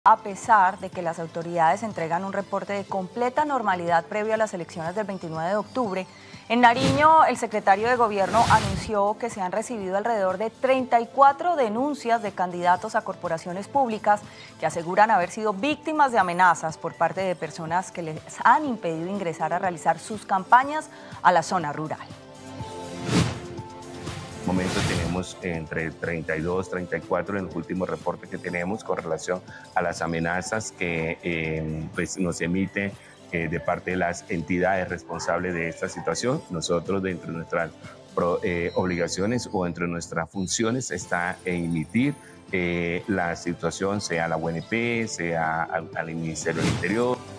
A pesar de que las autoridades entregan un reporte de completa normalidad previo a las elecciones del 29 de octubre, en Nariño el secretario de Gobierno anunció que se han recibido alrededor de 34 denuncias de candidatos a corporaciones públicas que aseguran haber sido víctimas de amenazas por parte de personas que les han impedido ingresar a realizar sus campañas a la zona rural. Momento tenemos entre 32, 34 en los últimos reportes que tenemos con relación a las amenazas que pues nos emite de parte de las entidades responsables de esta situación. Nosotros, dentro de nuestras obligaciones o entre nuestras funciones está emitir la situación, sea a la UNP, sea al Ministerio del Interior.